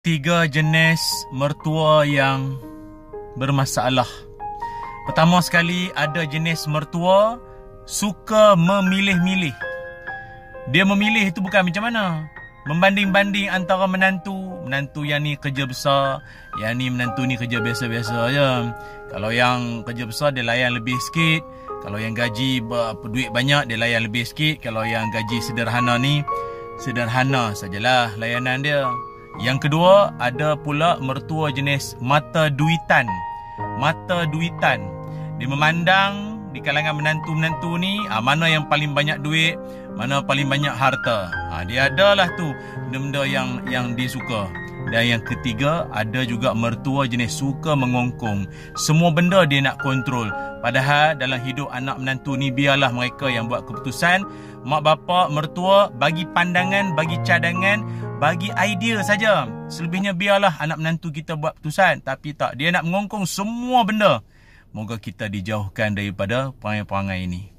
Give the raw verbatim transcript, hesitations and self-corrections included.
Tiga jenis mertua yang bermasalah. Pertama sekali, ada jenis mertua suka memilih-milih. Dia memilih itu bukan macam mana, membanding-banding antara menantu. Menantu yang ni kerja besar, yang ni menantu ni kerja biasa-biasa je. Kalau yang kerja besar, dia layan lebih sikit. Kalau yang gaji duit banyak, dia layan lebih sikit. Kalau yang gaji sederhana ni, sederhana sajalah layanan dia. Yang kedua, ada pula mertua jenis mata duitan. Mata duitan. Dia memandang di kalangan menantu-menantu ni, ah, mana yang paling banyak duit, mana paling banyak harta. Ah, dia adalah tu benda-benda yang yang dia suka. Dan yang ketiga, ada juga mertua jenis suka mengongkong. Semua benda dia nak kontrol. Padahal dalam hidup anak menantu ni, biarlah mereka yang buat keputusan. Mak bapak, mertua bagi pandangan, bagi cadangan, bagi idea saja. Selebihnya biarlah anak menantu kita buat keputusan. Tapi tak, dia nak mengongkong semua benda. Moga kita dijauhkan daripada perangai-perangai ini.